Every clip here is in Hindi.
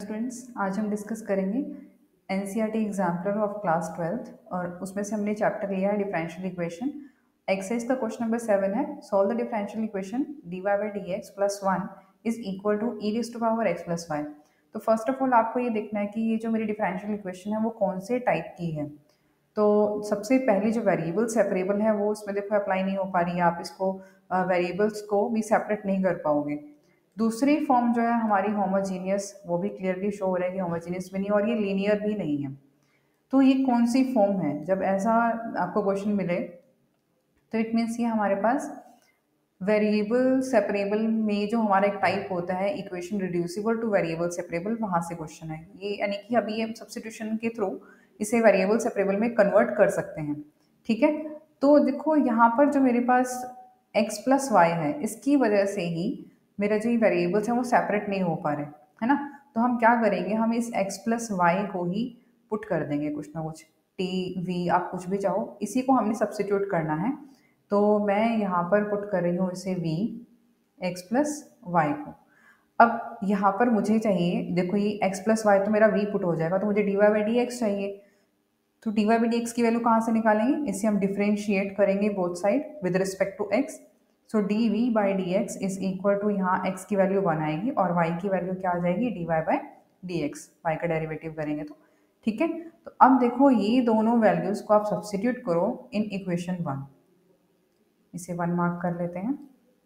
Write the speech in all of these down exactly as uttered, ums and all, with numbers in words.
स्टूडेंट्स, आज हम डिस्कस करेंगे NCERT exemplar of class twelfth और उसमें से हमने चैप्टर लिया है डिफरेंशियल इक्वेशन। एक्सरसाइज का क्वेश्चन नंबर सेवन है, solve the differential equation d y by d x plus one is equal to e raise to power x plus y. तो फर्स्ट ऑफ ऑल आपको ये देखना है कि ये जो मेरी डिफरेंशियल इक्वेशन है वो कौन से टाइप की है। तो सबसे पहली जो वेरिएबल सेपरेबल है वो उसमें देखो अप्लाई नहीं हो पा रही है, आप इसको वेरिएबल्स uh, को भी सेपरेट नहीं कर पाओगे। दूसरी फॉर्म जो है हमारी होमोजीनियस, वो भी क्लियरली शो हो रहा है कि होमोजीनियस भी नहीं और ये लीनियर भी नहीं है। तो ये कौन सी फॉर्म है? जब ऐसा आपको क्वेश्चन मिले तो इट मीन्स ये हमारे पास वेरिएबल सेपरेबल में जो हमारा एक टाइप होता है equation reducible to variable separable, वहाँ से क्वेश्चन है ये, यानी कि अभी ये सब्स्टिट्यूशन के थ्रू इसे वेरिएबल सेपरेबल में कन्वर्ट कर सकते हैं। ठीक है, तो देखो यहाँ पर जो मेरे पास x प्लस वाई है, इसकी वजह से ही मेरा जो ये वेरिएबल्स हैं वो सेपरेट नहीं हो पा रहे, है ना। तो हम क्या करेंगे, हम इस x प्लस वाई को ही पुट कर देंगे कुछ ना कुछ, टी वी आप कुछ भी चाहो, इसी को हमने सब्स्टिट्यूट करना है। तो मैं यहाँ पर पुट कर रही हूँ इसे v x प्लस वाई को। अब यहाँ पर मुझे चाहिए, देखो ये x प्लस वाई तो मेरा v पुट हो जाएगा, तो मुझे d y by d x चाहिए। तो d y by d x की वैल्यू कहाँ से निकालेंगे, इसे हम डिफ्रेंशिएट करेंगे both side with respect to x। So d v by d x is equal to, यहाँ x की वैल्यू वन आएगी और y की वैल्यू क्या आ जाएगी, d y by d x, y का डेरिवेटिव करेंगे तो। ठीक है, तो अब देखो ये दोनों वैल्यूज को आप सब्स्टिट्यूट करो इन इक्वेशन वन, इसे वन मार्क कर लेते हैं।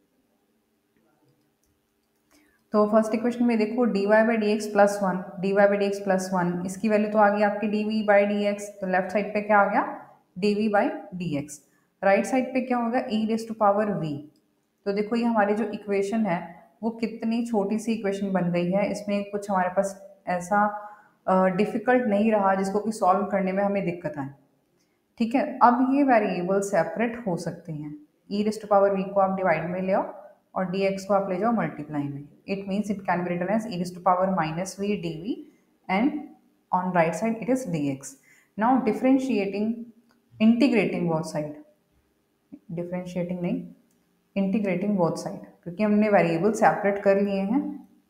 तो फर्स्ट इक्वेशन में देखो d y by d x plus one, d y by d x plus one, इसकी वैल्यू तो आ गई आपकी d v by d x, तो लेफ्ट साइड पे क्या आ गया, d v by d x. Right side पे क्या होगा, e raise to power v. तो देखो ये हमारी जो इक्वेशन है वो कितनी छोटी सी इक्वेशन बन गई है, इसमें कुछ हमारे पास ऐसा डिफ़िकल्ट uh, नहीं रहा जिसको कि सॉल्व करने में हमें दिक्कत आए। ठीक है, अब ये वेरिएबल सेपरेट हो सकते हैं, e raise to power v को आप डिवाइड में ले आओ और डी एक्स को आप ले जाओ मल्टीप्लाई में। It means it can be written as e raise to power minus v d v and on right side it is d x. Now differentiating, integrating both side, differentiating नहीं इंटीग्रेटिंग बोथ साइड, क्योंकि हमने वेरिएबल सेपरेट कर लिए हैं।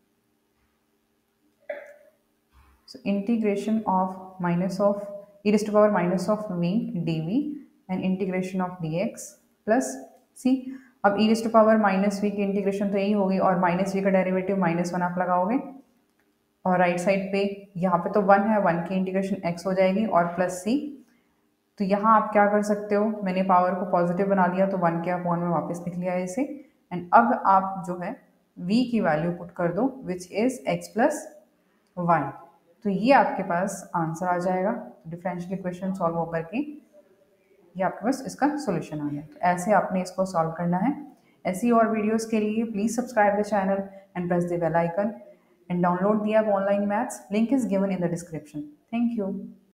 So integration of minus of e raised to power minus of v dv and integration of dx plus c। अब e raised to power minus v की इंटीग्रेशन तो यही होगी और माइनस v का डेरिवेटिव माइनस वन आप लगाओगे और राइट साइड पे यहाँ पे तो वन है, वन की इंटीग्रेशन x हो जाएगी और प्लस c। तो यहाँ आप क्या कर सकते हो, मैंने पावर को पॉजिटिव बना दिया तो वन के अपॉन में वापस लिख लिया है इसे। एंड अब आप जो है v की वैल्यू पुट कर दो which is x plus y, तो ये आपके पास आंसर आ जाएगा। डिफरेंशियल इक्वेशन सॉल्व होकर के ये आपके पास इसका सॉल्यूशन आ गया। तो ऐसे आपने इसको सॉल्व करना है। ऐसी और वीडियोस के लिए please subscribe the channel and press the bell icon and download the app online maths, link is given in the description. Thank you.